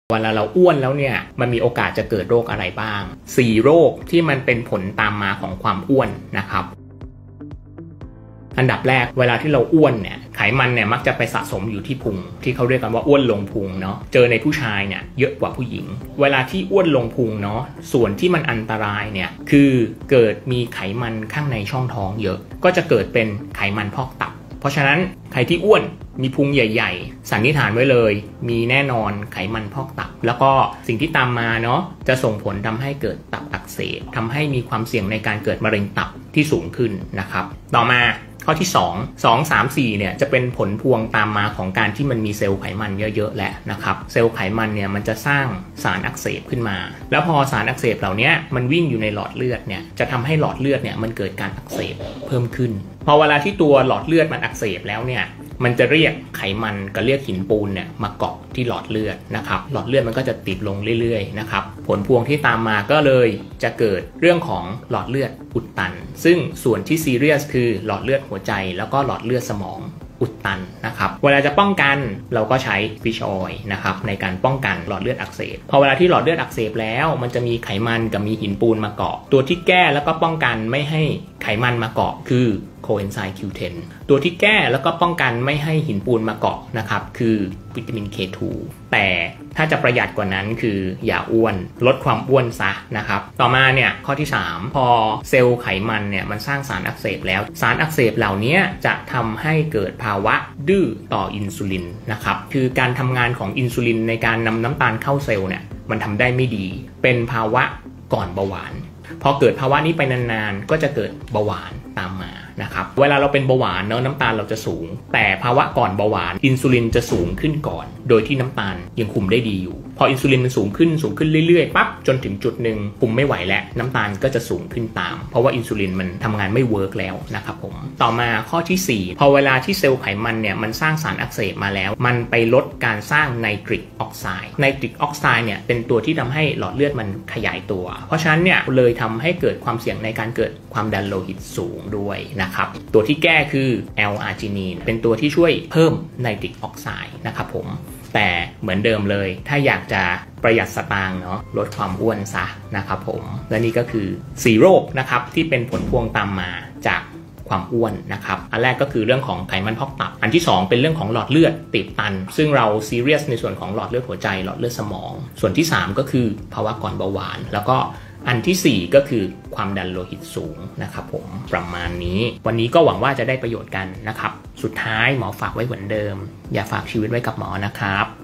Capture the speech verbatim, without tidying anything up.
เวลาเราอ้วนแล้วเนี่ยมันมีโอกาสจะเกิดโรคอะไรบ้างสี่โรคที่มันเป็นผลตามมาของความอ้วนนะครับอันดับแรกเวลาที่เราอ้วนเนี่ยไขมันเนี่ยมักจะไปสะสมอยู่ที่พุงที่เขาเรียกกันว่าอ้วนลงพุงเนาะเจอในผู้ชายเนี่ยเยอะกว่าผู้หญิงเวลาที่อ้วนลงพุงเนาะส่วนที่มันอันตรายเนี่ยคือเกิดมีไขมันข้างในช่องท้องเยอะก็จะเกิดเป็นไขมันพอกตับเพราะฉะนั้นใครที่อ้วนมีพุงใหญ่ๆสันนิษฐานไว้เลยมีแน่นอนไขมันพอกตับแล้วก็สิ่งที่ตามมาเนาะจะส่งผลทำให้เกิดตับอักเสบทำให้มีความเสี่ยงในการเกิดมะเร็งตับที่สูงขึ้นนะครับต่อมาข้อที่สอง สอง สาม สี่เนี่ยจะเป็นผลพวงตามมาของการที่มันมีเซลล์ไขมันเยอะๆแหละนะครับเซลล์ไขมันเนี่ยมันจะสร้างสารอักเสบขึ้นมาแล้วพอสารอักเสบเหล่านี้มันวิ่งอยู่ในหลอดเลือดเนี่ยจะทำให้หลอดเลือดเนี่ยมันเกิดการอักเสบเพิ่มขึ้นพอเวลาที่ตัวหลอดเลือดมันอักเสบแล้วเนี่ยมันจะเรียกไขมันกับเรียกหินปูนเนี่ยมาเกาะที่หลอดเลือดนะครับหลอดเลือดมันก็จะติดลงเรื่อยๆนะครับผลพวงที่ตามมาก็เลยจะเกิดเรื่องของหลอดเลือดอุดตันซึ่งส่วนที่ซีเรียสคือหลอดเลือดหัวใจแล้วก็หลอดเลือดสมองอุดตันนะครับเวลาจะป้องกันเราก็ใช้ฟิชออยล์นะครับในการป้องกันหลอดเลือดอักเสบพอเวลาที่หลอดเลือดอักเสบแล้วมันจะมีไขมันกับมีหินปูนมาเกาะตัวที่แก้แล้วก็ป้องกันไม่ให้ไขมันมาเกาะคือโคเอนไซม์ คิว เท็น ตัวที่แก้แล้วก็ป้องกันไม่ให้หินปูนมาเกาะนะครับคือวิตามิน เค ทู แต่ถ้าจะประหยัดกว่านั้นคืออย่าอ้วนลดความอ้วนซะนะครับต่อมาเนี่ยข้อที่สามพอเซลล์ไขมันเนี่ยมันสร้างสารอักเสบแล้วสารอักเสบเหล่านี้จะทำให้เกิดภาวะดื้อต่ออินซูลินนะครับคือการทำงานของอินซูลินในการนำน้ำตาลเข้าเซลล์เนี่ยมันทำได้ไม่ดีเป็นภาวะก่อนเบาหวานพอเกิดภาวะนี้ไปนานๆก็จะเกิดเบาหวานตามมานะครับเวลาเราเป็นเบาหวานเนาะน้ำตาลเราจะสูงแต่ภาวะก่อนเบาหวานอินซูลินจะสูงขึ้นก่อนโดยที่น้ำตาลยังคุมได้ดีอยู่พออินซูลินมันสูงขึ้นสูงขึ้นเรื่อยๆปั๊บจนถึงจุดหนึ่งคุมไม่ไหวแล้วน้ำตาลก็จะสูงขึ้นตามเพราะว่าอินซูลินมันทำงานไม่เวิร์กแล้วนะครับผมต่อมาข้อที่สี่พอเวลาที่เซลล์ไขมันเนี่ยมันสร้างสารอักเสบมาแล้วมันไปลดการสร้างไนตริกออกไซด์ไนตริกออกไซด์เนี่ยเป็นตัวที่ทำให้หลอดเลือดมันขยายตัวเพราะฉะนั้นเนี่ยเลยทำให้เกิดความเสี่ยงในการเกิดความดันโลหิตสูงด้วยนะครับตัวที่แก้คือ แอล อาร์จินีน เป็นตัวที่ช่วยเพิ่มไนตริกออกไซด์นะครับผมแต่เหมือนเดิมเลยถ้าอยากจะประหยัดสตางค์เนาะลดความอ้วนซะนะครับผมและนี่ก็คือสี่โรคนะครับที่เป็นผลพวงตามมาจากความอ้วนนะครับอันแรกก็คือเรื่องของไขมันพอกตับอันที่สองเป็นเรื่องของหลอดเลือดตีบตันซึ่งเราซีเรียสในส่วนของหลอดเลือดหัวใจหลอดเลือดสมองส่วนที่สามก็คือภาวะก่อนเบาหวานแล้วก็อันที่สี่ก็คือความดันโลหิตสูงนะครับผมประมาณนี้วันนี้ก็หวังว่าจะได้ประโยชน์กันนะครับสุดท้ายหมอฝากไว้เหมือนเดิมอย่าฝากชีวิตไว้กับหมอนะครับ